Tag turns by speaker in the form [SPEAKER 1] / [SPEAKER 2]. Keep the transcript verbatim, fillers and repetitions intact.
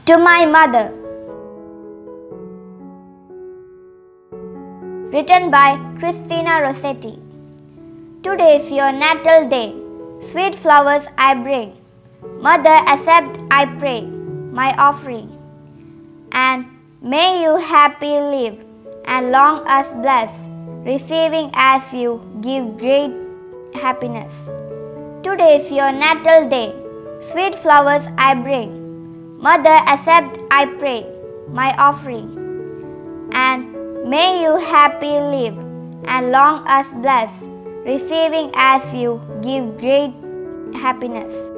[SPEAKER 1] To my mother. Written by Christina Rossetti. Today is your natal day. Sweet flowers I bring. Mother, accept, I pray, my offering. And may you happy live, and long us bless, receiving as you give great happiness. Today is your natal day. Sweet flowers I bring. Mother, accept, I pray, my offering. And may you happy live, and long us bless, receiving as you give great happiness.